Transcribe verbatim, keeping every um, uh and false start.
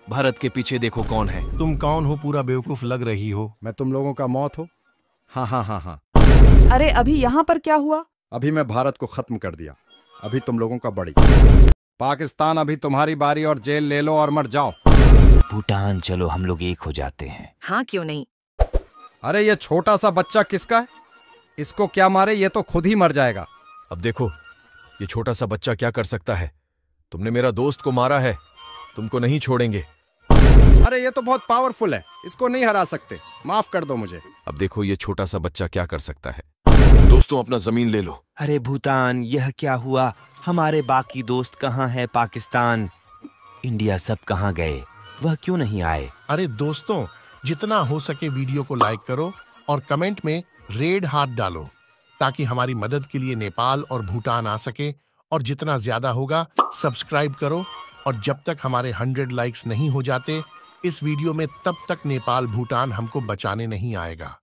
भारत के पीछे देखो कौन है। तुम कौन हो? पूरा बेवकूफ लग रही हो। मैं तुम लोगों का मौत हो? हाँ हाँ हाँ हाँ। अरे अभी यहाँ पर क्या हुआ? अभी मैं भारत को खत्म कर दिया, अभी तुम लोगों का बड़ी। पाकिस्तान अभी तुम्हारी बारी, और जेल ले लो और मर जाओ। भूटान चलो हम लोग एक हो जाते हैं। हाँ क्यों नहीं। अरे ये छोटा सा बच्चा किसका है? इसको क्या मारे, ये तो खुद ही मर जाएगा। अब देखो ये छोटा सा बच्चा क्या कर सकता है। तुमने मेरा दोस्त को मारा है, तुमको नहीं छोड़ेंगे। अरे ये तो बहुत पावरफुल है, इसको नहीं हरा सकते, माफ कर दो मुझे। अब देखो ये छोटा सा बच्चा क्या कर सकता है। दोस्तों अपना जमीन ले लो। अरे भूटान, यह क्या हुआ? हमारे बाकी दोस्त कहाँ हैं? पाकिस्तान, इंडिया सब कहाँ गए? वह क्यों नहीं आए? अरे दोस्तों, जितना हो सके वीडियो को लाइक करो और कमेंट में रेड हार्ट डालो, ताकि हमारी मदद के लिए नेपाल और भूटान आ सके। और जितना ज्यादा होगा सब्सक्राइब करो, और जब तक हमारे हंड्रेड लाइक्स नहीं हो जाते इस वीडियो में, तब तक नेपाल भूटान हमको बचाने नहीं आएगा।